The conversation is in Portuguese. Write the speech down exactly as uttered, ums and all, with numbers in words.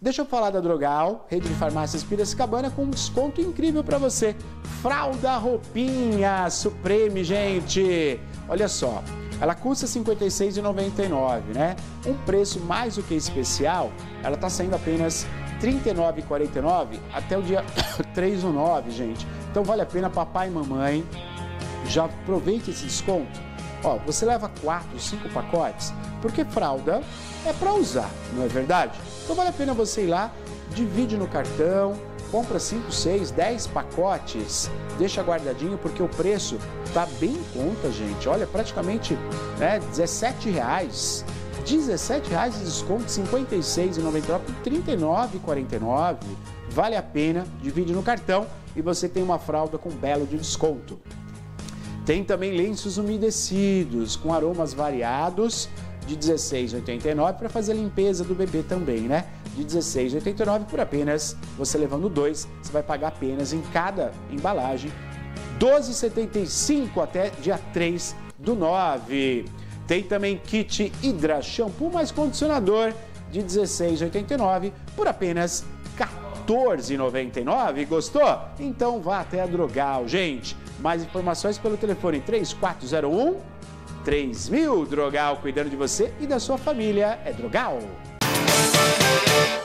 Deixa eu falar da Drogal, rede de farmácias Piracicabana, com um desconto incrível para você. Fralda Roupinha Supreme, gente. Olha só, ela custa cinquenta e seis reais e noventa e nove centavos, né? Um preço mais do que especial, ela está saindo apenas trinta e nove reais e quarenta e nove centavos até o dia três do nove, gente. Então vale a pena, papai e mamãe, já aproveite esse desconto. Ó, você leva quatro, cinco pacotes, porque fralda é para usar, não é verdade? Então vale a pena você ir lá, divide no cartão, compra cinco, seis, dez pacotes, deixa guardadinho, porque o preço tá bem em conta, gente. Olha, praticamente, né, dezessete reais. dezessete reais de desconto, cinquenta e seis reais e noventa e nove centavos, trinta e nove reais e quarenta e nove centavos. Vale a pena, divide no cartão e você tem uma fralda com belo de desconto. Tem também lenços umedecidos com aromas variados de dezesseis reais e oitenta e nove centavos para fazer a limpeza do bebê também, né? De dezesseis reais e oitenta e nove centavos por apenas, você levando dois, você vai pagar apenas em cada embalagem doze reais e setenta e cinco centavos até dia três do nove. Tem também kit Hidra Shampoo mais condicionador de dezesseis reais e oitenta e nove centavos por apenas quatorze reais e noventa e nove centavos. Gostou? Então vá até a Drogal, gente. Mais informações pelo telefone três quatro zero um, três mil. Drogal, cuidando de você e da sua família. É Drogal.